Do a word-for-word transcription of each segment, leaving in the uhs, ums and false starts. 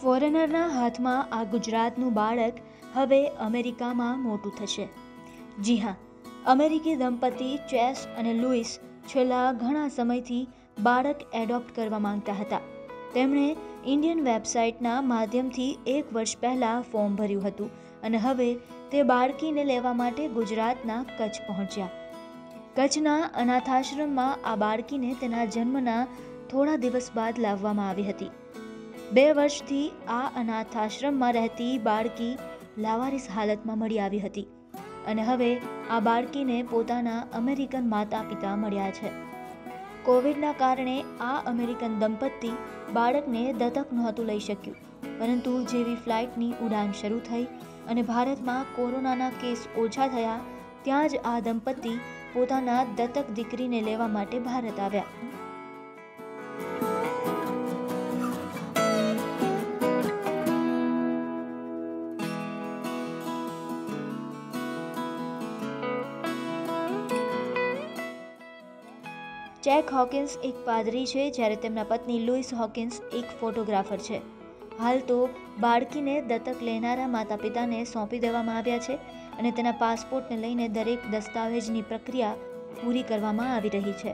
ફોરેનરના હાથમાં આ ગુજરાતનું બાળક હવે અમેરિકામાં મોટું થશે। જી હા, અમેરિકી દંપતી ચેસ અને લુઈસ છેલ્લા ઘણા સમયથી બાળક એડોપ્ટ કરવા માંગતા હતા। તેમણે ઇન્ડિયન વેબસાઇટના માધ્યમથી એક વર્ષ પહેલાં ફોર્મ ભર્યું હતું અને હવે તે બાળકીને લેવા માટે ગુજરાતના કચ્છ પહોંચ્યા। કચ્છના અનાથાશ્રમમાં આ બાળકીને તેના જન્મના થોડા દિવસ બાદ લાવવામાં આવી હતી। બે વર્ષથી આ અનાથાશ્રમમાં રહેતી બાળકી લાવારીસ હાલતમાં મળી આવી હતી અને હવે આ બાળકીને પોતાના અમેરિકન માતા પિતા મળ્યા છે। કોવિડના કારણે આ અમેરિકન દંપતી બાળકને દત્તક નહોતું લઈ શક્યું, પરંતુ જેવી ફ્લાઇટની ઉડાન શરૂ થઈ અને ભારતમાં કોરોનાના કેસ ઓછા થયા ત્યાં જ આ દંપતી પોતાના દત્તક દીકરીને લેવા માટે ભારત આવ્યા। જેક હોકિન્સ એક પાદરી છે, જ્યારે તેમના પત્ની લુઈસ હોકિન્સ એક ફોટોગ્રાફર છે। હાલ તો બાળકીને દત્તક લેનારા માતા પિતાને સોંપી દેવામાં આવ્યા છે અને તેના પાસપોર્ટને લઈને દરેક દસ્તાવેજની પ્રક્રિયા પૂરી કરવામાં આવી રહી છે।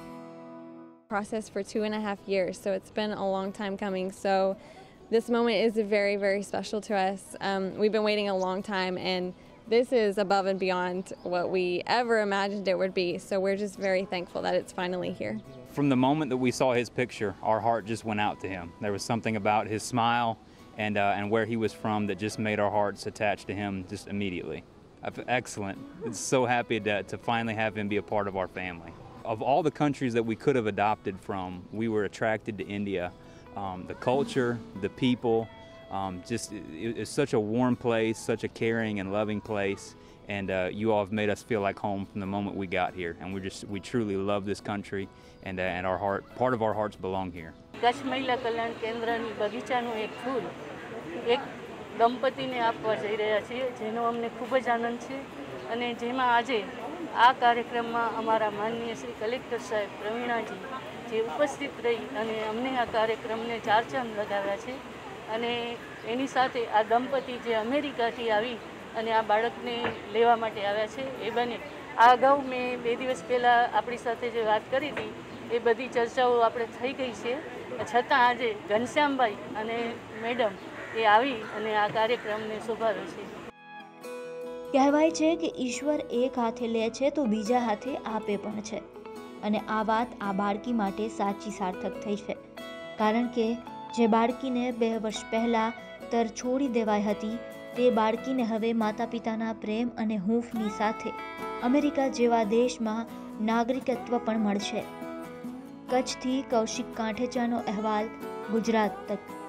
Process for two and a half years, so it's been a long time coming. So this moment is very, very special to us. Um, we've been waiting a long time, and this is above and beyond what we ever imagined it would be. So we're just very thankful that it's finally here. From the moment that we saw his picture, our heart just went out to him. There was something about his smile and uh, and where he was from that just made our hearts attach to him just immediately. Excellent. It's so happy to, to finally have him be a part of our family. Of all the countries that we could have adopted from, we were attracted to India. Um, the culture, the people, um, just it, it's such a warm place, such a caring and loving place. And uh, you all have made us feel like home from the moment we got here. And we just we truly love this country, and uh, and our heart, part of our hearts belong here. Kutch મહિલા કલ્યાણ કેન્દ્રની બગીચાનું એક ફૂલ એક દંપતીને આપવા જઈ રહ્યા છીએ, જેનો અમને ખૂબ જ આનંદ છે અને જેમાં આજે આ કાર્યક્રમમાં અમારા માનનીય શ્રી કલેક્ટર સાહેબ પ્રવીણાજી જે ઉપસ્થિત રહી અને અમને આ કાર્યક્રમને ચાર ચાંદ લગાવ્યા છે અને એની સાથે આ દંપતી જે અમેરિકાથી આવી અને આ બાળકને લેવા માટે આવ્યા છે એ બને આ અગાઉ મેં બે દિવસ પહેલાં આપણી સાથે જે વાત કરી હતી એ બધી ચર્ચાઓ આપણે થઈ ગઈ છે, છતાં આજે ઘનશ્યામભાઈ અને મેડમ એ આવી અને આ કાર્યક્રમને શોભાવ્યો છે। કહેવાય છે કે ઈશ્વર એક હાથે લે છે તો બીજા હાથે આપે પણ છે અને આ વાત આ બાળકી માટે સાચી સાર્થક થઈ છે, કારણ કે જે બાળકીને બે વર્ષ પહેલાં તર છોડી દેવાઈ હતી તે બાળકીને હવે માતા પિતાના પ્રેમ અને હૂંફની સાથે અમેરિકા જેવા દેશમાં નાગરિકત્વ પણ મળશે। કચ્છથી કૌશિક કાંઠેચાનો અહેવાલ, ગુજરાત તક।